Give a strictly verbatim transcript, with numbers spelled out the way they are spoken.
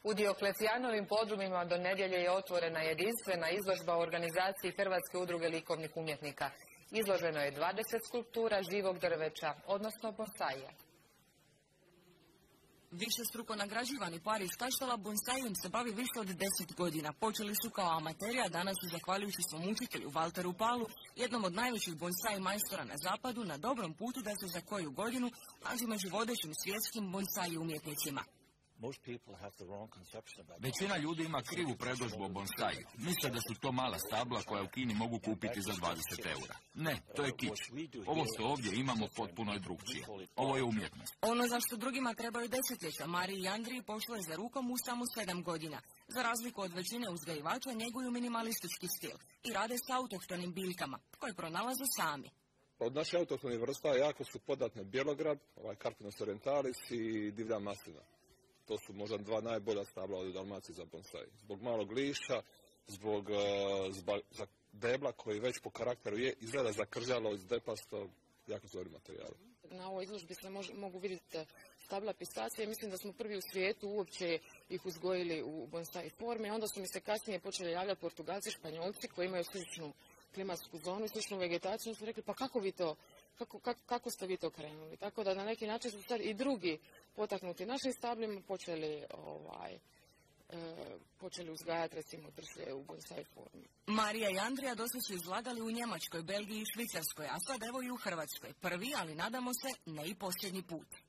U Dioklecijanovim podrumima do nedjelje je otvorena jedinstvena izložba u organizaciji Hrvatske udruge likovnih umjetnika. Izloženo je dvadeset skulptura živog drveća, odnosno bonsaija. Višestruko nagrađivani par iz Kaštela bonsaijem se bavi više od deset godina. Počeli su kao amateri, a danas su, zahvaljujući svom učitelju Valteru Palu, jednom od najvećih bonsai majstora na zapadu, na dobrom putu da se za koju godinu nađu među vodećim svjetskim bonsai umjetnicima. Većina ljudi ima krivu predodžbu o bonsaju. Misle da su to mala stabla koja u Kini mogu kupiti za dvadeset eura. Ne, to je kič. Ovo što ovdje imamo potpuno je drugčije. Ovo je umjetnost. Ono za što drugima trebaju desetljeća, Mariji i Andriji pošlo je za rukom u samo sedam godina. Za razliku od većine uzgajivača njeguju minimalistički stil i rade s autohtonim biljkama, koje pronalaze sami. Od naših autohtonih vrsta jako su podatne bjelograd, ovaj Carpinus orientalis i divlja maslina. To su možda dva najbolja stabla u Dalmaciji za bonsai. Zbog malog liša, zbog, zbog debla koji već po karakteru je izgleda zakržalo, izdepasto, jako dobri materijali. Na ovoj izložbi se mož, mogu vidjeti stabla pistacije. Mislim da smo prvi u svijetu uopće ih uzgojili u bonsai forme. Onda su mi se kasnije počeli javljati Portugalci, Španjolci koji imaju sličnu klimatsku zonu i sličnu vegetaciju. Su rekli pa kako vi to, kako, kako, kako ste vi to krenuli? Tako da na neki način su sad i drugi potaknuti našim stablima počeli ovaj, e, počeli uzgajati recimo trslje u bonsai formi. Marija i Andrija dosta su izlagali u Njemačkoj, Belgiji i Švicarskoj, a sad evo i u Hrvatskoj. Prvi, ali nadamo se, ne i posljednji put.